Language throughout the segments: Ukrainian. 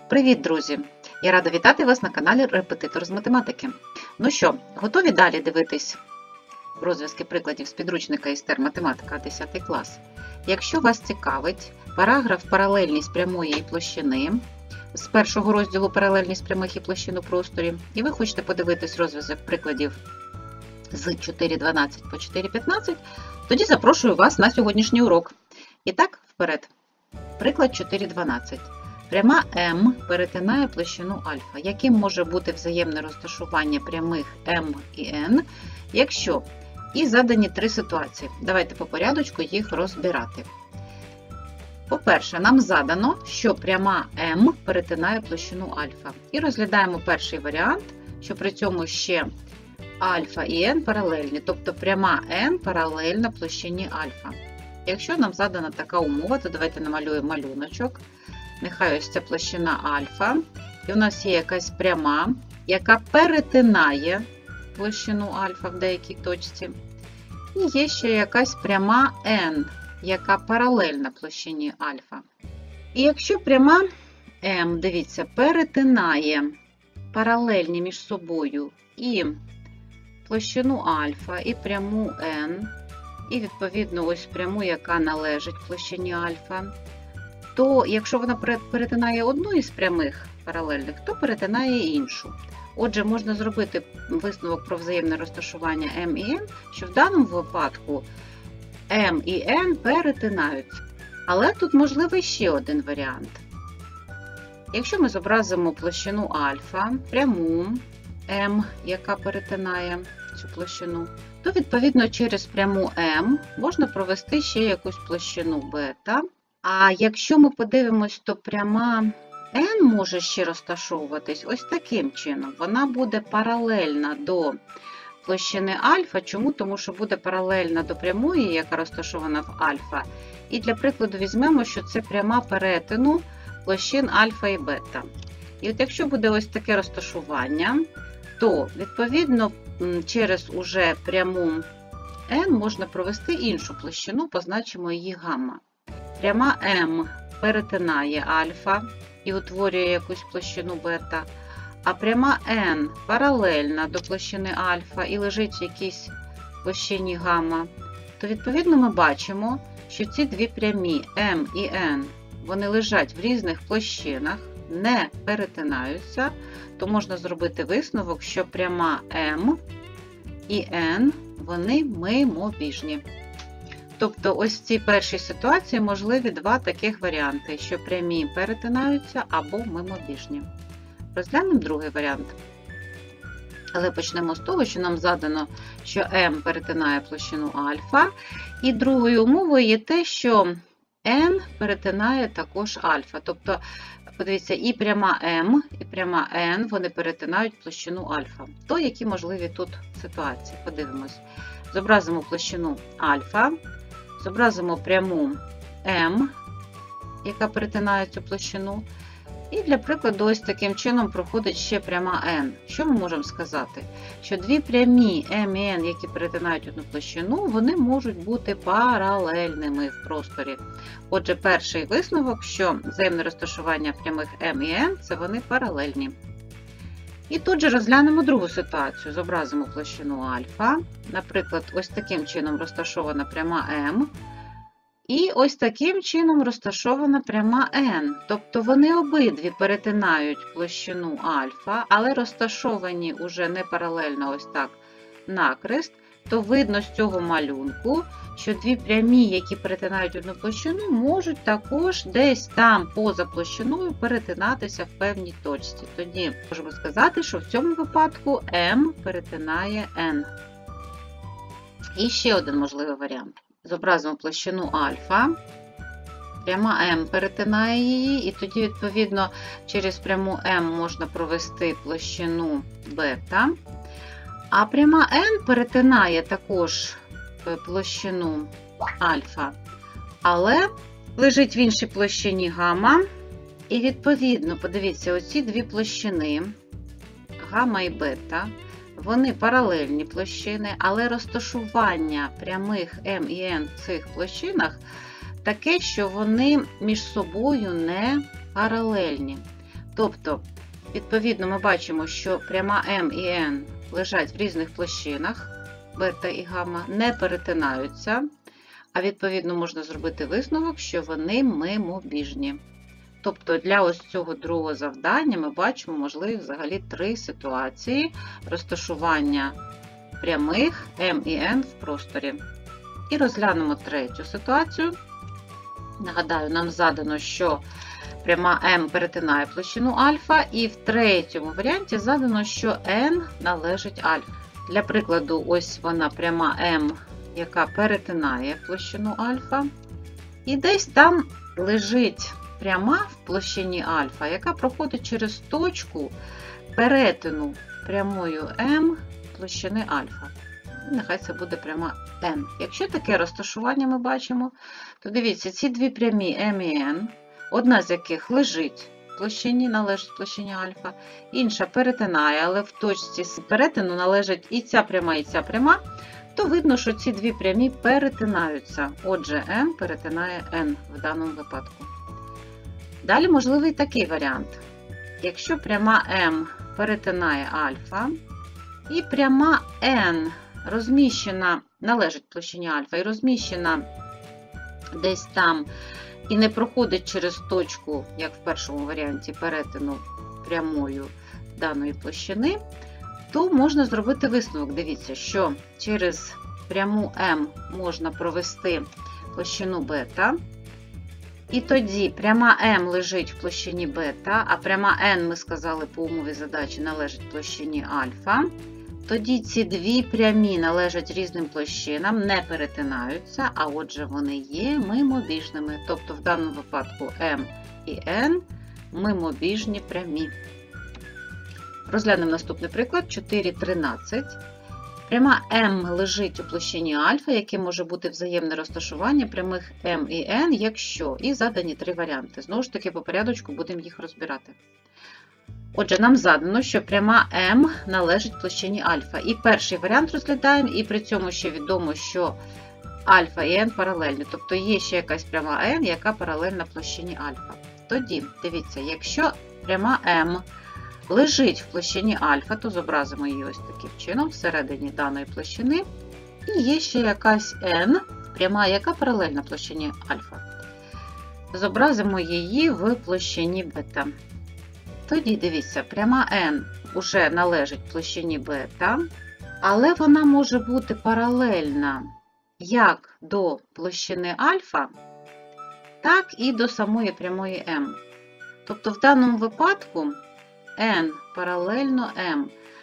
Привіт, друзі! Я рада вітати вас на каналі Репетитор з математики. Ну що, готові далі дивитись розв'язки прикладів з підручника ІСТЕР математика 10 клас? Якщо вас цікавить параграф «Паралельність прямої і площини» з першого розділу «Паралельність прямих і площин у просторі», і ви хочете подивитись розв'язок прикладів з 4.12 по 4.15, тоді запрошую вас на сьогоднішній урок. І так, вперед. Приклад 4.12. Пряма М перетинає площину альфа. Яким може бути взаємне розташування прямих М і N, якщо і задані три ситуації. Давайте по порядочку їх розбирати. По-перше, нам задано, що пряма М перетинає площину альфа. І розглядаємо перший варіант, що при цьому ще альфа і N паралельні, тобто пряма N паралельна площині альфа. Якщо нам задана така умова, то давайте намалюємо малюночок. Нехай ось ця площина альфа, і у нас є якась пряма, яка перетинає площину альфа в деякій точці. І є ще якась пряма n, яка паралельна площині альфа. І якщо пряма m, дивіться, перетинає паралельні між собою і площину альфа, і пряму n, і відповідно ось пряму, яка належить площині альфа, то якщо вона перетинає одну із прямих паралельних, то перетинає іншу. Отже, можна зробити висновок про взаємне розташування M і N, що в даному випадку M і N перетинаються. Але тут можливий ще один варіант. Якщо ми зобразимо площину альфа, пряму M, яка перетинає цю площину, то відповідно через пряму M можна провести ще якусь площину бета. А якщо ми подивимось, то пряма N може ще розташовуватись ось таким чином. Вона буде паралельна до площини альфа. Чому? Тому що буде паралельна до прямої, яка розташована в альфа. І для прикладу візьмемо, що це пряма перетину площин альфа і бета. І от якщо буде ось таке розташування, то відповідно через уже пряму N можна провести іншу площину, позначимо її гамма. Пряма М перетинає альфа і утворює якусь площину бета, а пряма N паралельна до площини альфа і лежить в якійсь площині гамма, то відповідно ми бачимо, що ці дві прямі М і N, вони лежать в різних площинах, не перетинаються, то можна зробити висновок, що пряма М і N, вони мимобіжні. Тобто ось в цій першій ситуації можливі два таких варіанти, що прямі перетинаються або мимобіжні. Розглянемо другий варіант. Але почнемо з того, що нам задано, що М перетинає площину альфа. І другою умовою є те, що N перетинає також альфа. Тобто, подивіться, і пряма М, і пряма N, вони перетинають площину альфа. То які можливі тут ситуації? Подивимось. Зобразимо площину альфа. Зобразимо пряму М, яка перетинає цю площину. І для прикладу ось таким чином проходить ще пряма N. Що ми можемо сказати? Що дві прямі М і N, які перетинають одну площину, вони можуть бути паралельними в просторі. Отже, перший висновок, що взаємне розташування прямих М і N – це вони паралельні. І тут же розглянемо другу ситуацію. Зобразимо площину альфа. Наприклад, ось таким чином розташована пряма М. І ось таким чином розташована пряма N. Тобто вони обидві перетинають площину альфа, але розташовані уже не паралельно ось так накрест. То видно з цього малюнку, що дві прямі, які перетинають одну площину, можуть також десь там поза площиною перетинатися в певній точці. Тоді можемо сказати, що в цьому випадку М перетинає N. І ще один можливий варіант. Зобразимо площину альфа. Пряма М перетинає її, і тоді, відповідно, через пряму М можна провести площину бета. А пряма N перетинає також площину альфа, але лежить в іншій площині гамма. І відповідно, подивіться, оці дві площини, гамма і бета, вони паралельні площини, але розташування прямих М і N в цих площинах таке, що вони між собою не паралельні. Тобто, відповідно, ми бачимо, що пряма М і Н лежать в різних площинах, бета і гамма, не перетинаються, а відповідно можна зробити висновок, що вони мимобіжні. Тобто для ось цього другого завдання ми бачимо можливі взагалі 3 ситуації розташування прямих М і Н в просторі. І розглянемо третю ситуацію. Нагадаю, нам задано, що пряма М перетинає площину альфа, і в третьому варіанті задано, що N належить альфа. Для прикладу, ось вона пряма М, яка перетинає площину альфа. І десь там лежить пряма в площині альфа, яка проходить через точку перетину прямою М площини альфа. Нехай це буде пряма N. Якщо таке розташування ми бачимо, то дивіться, ці дві прямі М і N, одна з яких лежить в площині, належить площині альфа, інша перетинає, але в точці перетину належить і ця пряма, то видно, що ці дві прямі перетинаються. Отже, М перетинає N в даному випадку. Далі можливий такий варіант. Якщо пряма М перетинає альфа, і пряма N розміщена, належить площині альфа і розміщена десь там і не проходить через точку, як в першому варіанті, перетину прямою даної площини, то можна зробити висновок. Дивіться, що через пряму М можна провести площину бета, і тоді пряма М лежить в площині бета, а пряма N, ми сказали по умові задачі, належить площині альфа. Тоді ці дві прямі належать різним площинам, не перетинаються, а отже вони є мимобіжними. Тобто в даному випадку М і N мимобіжні прямі. Розглянемо наступний приклад 4,13. Пряма М лежить у площині альфа, яке може бути взаємне розташування прямих М і N, якщо. І задані 3 варіанти. Знову ж таки, по порядочку будемо їх розбирати. Отже, нам задано, що пряма М належить площині альфа. І перший варіант розглядаємо, і при цьому ще відомо, що альфа і N паралельні. Тобто є ще якась пряма N, яка паралельна площині альфа. Тоді, дивіться, якщо пряма М лежить в площині альфа, то зобразимо її ось таким чином всередині даної площини. І є ще якась N, пряма, яка паралельна площині альфа. Зобразимо її в площині бета. Тоді, дивіться, пряма N уже належить площині бета, але вона може бути паралельна як до площини альфа, так і до самої прямої М. Тобто в даному випадку N паралельно M.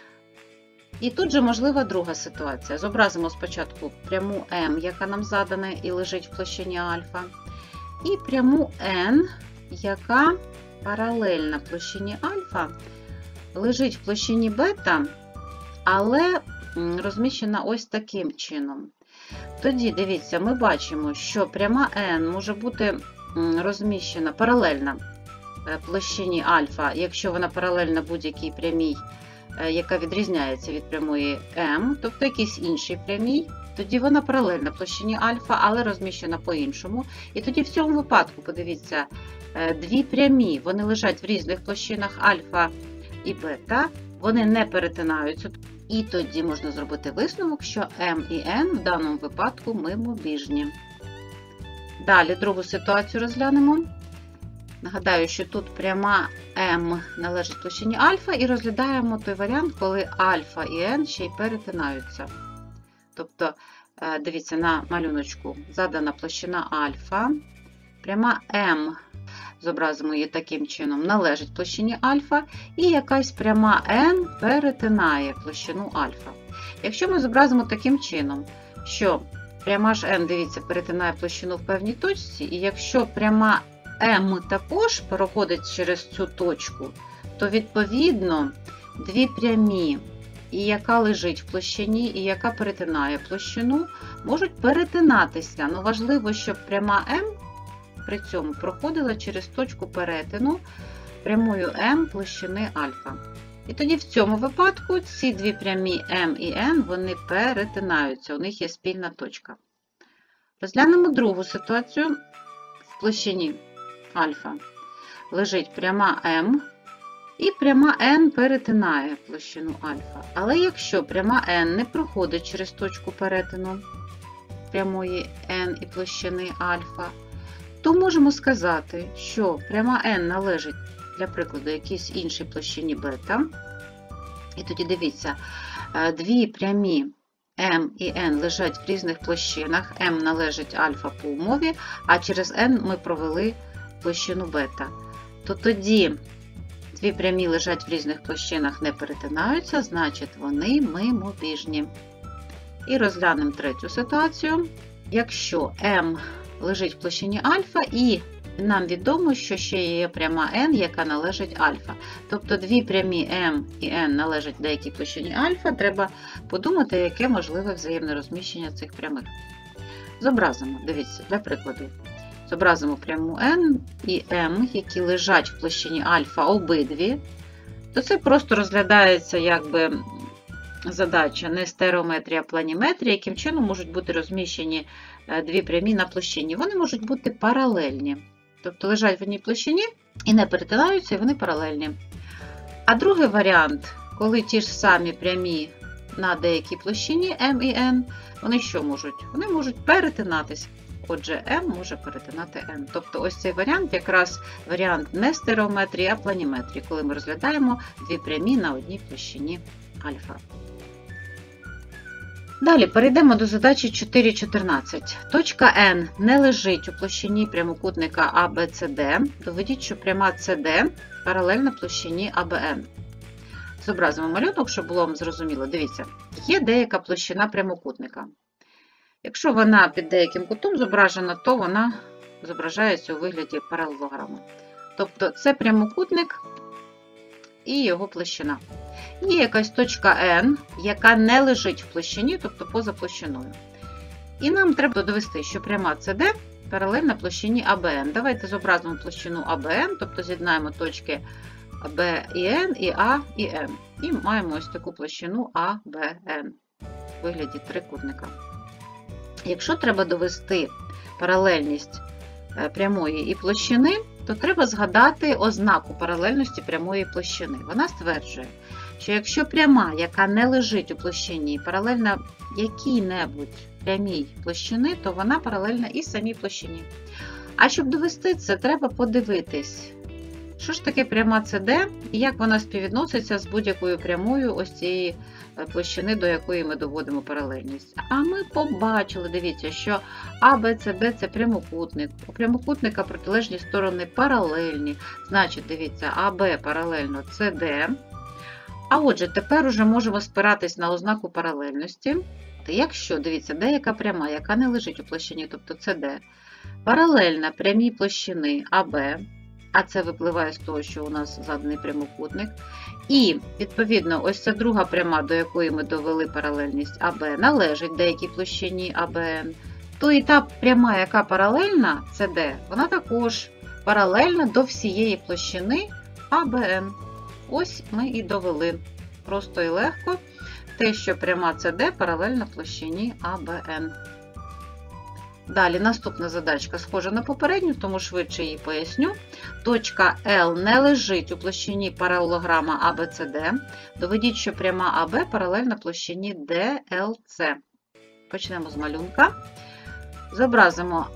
І тут же можлива друга ситуація. Зобразимо спочатку пряму М, яка нам задана і лежить в площині альфа, і пряму N, яка паралельна площині альфа, лежить в площині бета, але розміщена ось таким чином. Тоді, дивіться, ми бачимо, що пряма N може бути розміщена паралельна площині альфа, якщо вона паралельна будь-якій прямій, яка відрізняється від прямої М, тобто якійсь іншій прямій, тоді вона паралельна площині альфа, але розміщена по-іншому. І тоді в цьому випадку, подивіться, дві прямі, вони лежать в різних площинах альфа і бета, вони не перетинаються. І тоді можна зробити висновок, що М і N в даному випадку мимобіжні. Далі другу ситуацію розглянемо. Нагадаю, що тут пряма М належить площині альфа, і розглядаємо той варіант, коли альфа і N ще й перетинаються. Тобто, дивіться, на малюночку задана площина альфа, пряма М, зобразимо її таким чином, належить площині альфа, і якась пряма N перетинає площину альфа. Якщо ми зобразимо таким чином, що пряма ж N, дивіться, перетинає площину в певній точці, і якщо пряма М також проходить через цю точку, то відповідно дві прямі, і яка лежить в площині, і яка перетинає площину, можуть перетинатися. Ну, важливо, щоб пряма М при цьому проходила через точку перетину прямою М площини альфа. І тоді в цьому випадку ці дві прямі М і N, вони перетинаються, у них є спільна точка. Розглянемо другу ситуацію. В площині альфа лежить пряма М, І пряма N перетинає площину альфа. Але якщо пряма N не проходить через точку перетину прямої N і площини альфа, то можемо сказати, що пряма N належить, для прикладу, якійсь іншій площині бета. І тоді дивіться, дві прямі М і N лежать в різних площинах. М належить альфа по умові, а через N ми провели площину бета. То тоді дві прямі лежать в різних площинах, не перетинаються, значить вони мимобіжні. І розглянемо третю ситуацію. Якщо М лежить в площині альфа і нам відомо, що ще є пряма N, яка належить альфа. Тобто дві прямі M і N належать деякій площині альфа, треба подумати, яке можливе взаємне розміщення цих прямих. Зобразимо, дивіться, для прикладу. Зобразимо пряму N і M, які лежать в площині альфа обидві, то це просто розглядається якби задача не стереометрія, а планіметрія, яким чином можуть бути розміщені дві прямі на площині. Вони можуть бути паралельні. Тобто лежать в одній площині і не перетинаються, і вони паралельні. А другий варіант, коли ті ж самі прямі на деякій площині M і N, вони що можуть? Вони можуть перетинатися. Отже, M може перетинати N. Тобто ось цей варіант якраз варіант не стереометрії, а планіметрії, коли ми розглядаємо дві прямі на одній площині альфа. Далі перейдемо до задачі 4.14. Точка N не лежить у площині прямокутника ABCD. Доведіть, що пряма CD паралельна площині ABN. Зобразимо малюнок, щоб було вам зрозуміло. Дивіться, є деяка площина прямокутника. Якщо вона під деяким кутом зображена, то вона зображається у вигляді паралелограми. Тобто це прямокутник і його площина. Є якась точка N, яка не лежить в площині, тобто поза площиною. І нам треба довести, що пряма CD паралельна площині ABN. Давайте зобразимо площину ABN, тобто з'єднаємо точки B і N, і A і N. І маємо ось таку площину ABN у вигляді трикутника. Якщо треба довести паралельність прямої і площини, то треба згадати ознаку паралельності прямої площини. Вона стверджує, що якщо пряма, яка не лежить у площині, паралельна якій-небудь прямій площини, то вона паралельна і самій площині. А щоб довести це, треба подивитись, що ж таке пряма CD і як вона співвідноситься з будь-якою прямою ось цієї площини, до якої ми доводимо паралельність. А ми побачили, дивіться, що ABCD – це прямокутник. У прямокутника протилежні сторони паралельні. Значить, дивіться, AB паралельно CD. А отже, тепер уже можемо спиратись на ознаку паралельності. Якщо, дивіться, деяка пряма, яка не лежить у площині, тобто CD, паралельна прямій площини AB, а це випливає з того, що у нас заданий прямокутник. І, відповідно, ось ця друга пряма, до якої ми довели паралельність АБ, належить деякій площині АБН. То і та пряма, яка паралельна, CD, вона також паралельна до всієї площини АБН. Ось ми і довели. Просто і легко те, що пряма CD паралельна площині АБН. Далі, наступна задачка схожа на попередню, тому швидше її поясню. Точка L не лежить у площині паралелограма ABCD. Доведіть, що пряма AB паралельна площині DLC. Почнемо з малюнка. Зобразимо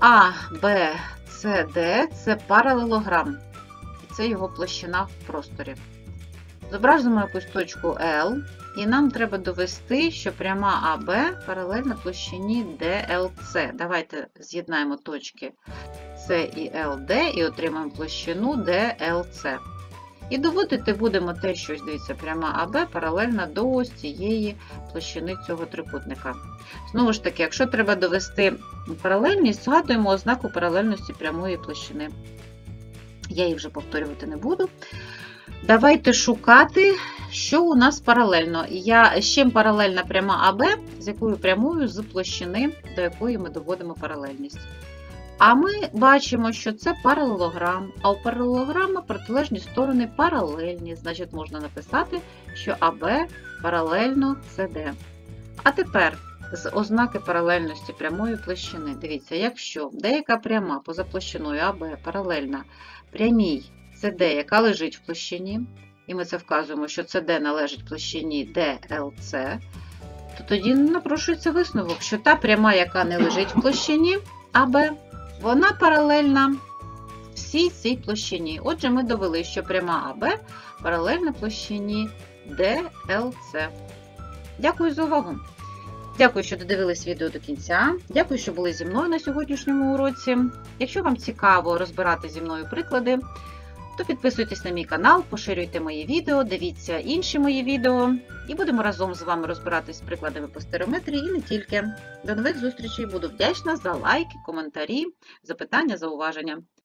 ABCD – це паралелограм. І це його площина в просторі. Зобразимо якусь точку L. І нам треба довести, що пряма АБ паралельна площині DLC. Давайте з'єднаємо точки С і ЛД і отримаємо площину DLC. І доводити будемо те, що, дивіться, пряма АБ паралельна до ось цієї площини цього трикутника. Знову ж таки, якщо треба довести паралельність, згадуємо ознаку паралельності прямої площини. Я її вже повторювати не буду. Давайте шукати, що у нас паралельно. З чим паралельна пряма АБ, з якою прямою з площини, до якої ми доводимо паралельність. А ми бачимо, що це паралелограм, а у паралелограма протилежні сторони паралельні. Значить, можна написати, що АБ паралельно СД. А тепер з ознаки паралельності прямої площини. Дивіться, якщо деяка пряма поза площиною АБ паралельна прямій CD, яка лежить в площині, і ми це вказуємо, що CD належить площині DLC, то тоді напрошується висновок, що та пряма, яка не лежить в площині АБ, вона паралельна всій цій площині. Отже, ми довели, що пряма АБ паралельна площині DLC. Дякую за увагу! Дякую, що додивились відео до кінця. Дякую, що були зі мною на сьогоднішньому уроці. Якщо вам цікаво розбирати зі мною приклади, то підписуйтесь на мій канал, поширюйте мої відео, дивіться інші мої відео. І будемо разом з вами розбиратись з прикладами по стереометрії і не тільки. До нових зустрічей! Буду вдячна за лайки, коментарі, запитання, зауваження.